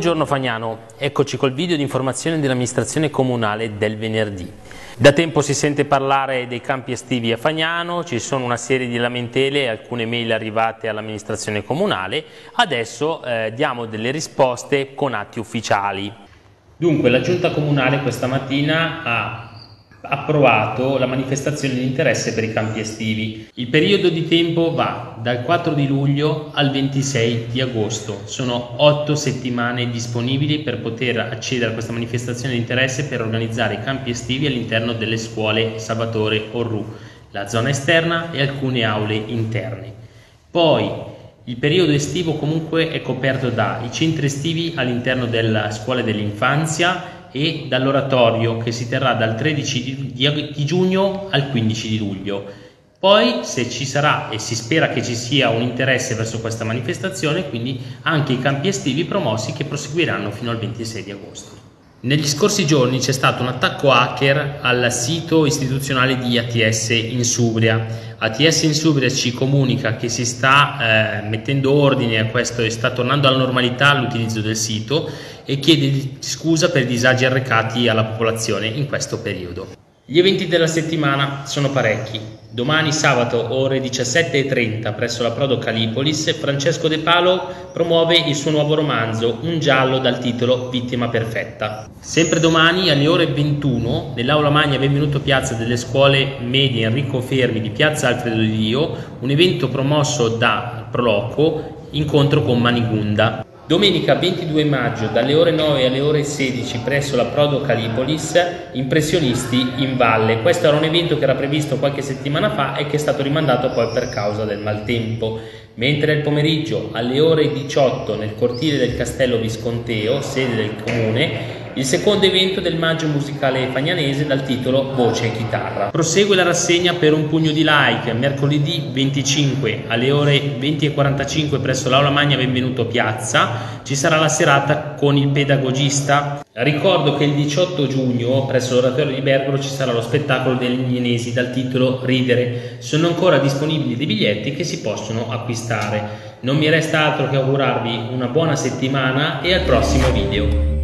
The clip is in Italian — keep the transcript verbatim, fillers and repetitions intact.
Buongiorno Fagnano, eccoci col video di informazione dell'amministrazione comunale del venerdì. Da tempo si sente parlare dei campi estivi a Fagnano, ci sono una serie di lamentele e alcune mail arrivate all'amministrazione comunale, adesso eh, diamo delle risposte con atti ufficiali. Dunque la giunta comunale questa mattina ha approvato la manifestazione di interesse per i campi estivi. Il periodo di tempo va dal quattro di luglio al ventisei di agosto. Sono otto settimane disponibili per poter accedere a questa manifestazione di interesse per organizzare i campi estivi all'interno delle scuole Salvatore Orrù, la zona esterna e alcune aule interne. Poi il periodo estivo comunque è coperto dai centri estivi all'interno della scuola dell'infanzia e dall'oratorio che si terrà dal tredici di giugno al quindici di luglio. Poi se ci sarà e si spera che ci sia un interesse verso questa manifestazione, quindi anche i campi estivi promossi che proseguiranno fino al ventisei di agosto. Negli scorsi giorni c'è stato un attacco hacker al sito istituzionale di A T S Insubria. A T S Insubria ci comunica che si sta eh, mettendo ordine a questo e sta tornando alla normalità l'utilizzo del sito e chiede scusa per i disagi arrecati alla popolazione in questo periodo. Gli eventi della settimana sono parecchi. Domani sabato ore diciassette e trenta presso la Prodo Calipolis Francesco De Palo promuove il suo nuovo romanzo Un giallo dal titolo Vittima perfetta. Sempre domani alle ore ventuno nell'aula magna Benvenuto Piazza delle scuole medie Enrico Fermi di Piazza Alfredo Di Dio un evento promosso da Proloco, incontro con Manigunda. Domenica ventidue maggio dalle ore nove alle ore sedici presso la Prodo Calipolis Impressionisti in Valle. Questo era un evento che era previsto qualche settimana fa e che è stato rimandato poi per causa del maltempo. Mentre il pomeriggio alle ore diciotto nel cortile del Castello Visconteo, sede del comune, il secondo evento del maggio musicale fagnanese dal titolo Voce e Chitarra. Prosegue la rassegna per un pugno di like mercoledì venticinque alle ore venti e quarantacinque presso l'Aula Magna Benvenuto Piazza. Ci sarà la serata con il pedagogista. Ricordo che il diciotto giugno presso l'Oratorio di Bergolo ci sarà lo spettacolo degli Ienesi dal titolo Ridere. Sono ancora disponibili dei biglietti che si possono acquistare. Non mi resta altro che augurarvi una buona settimana e al prossimo video.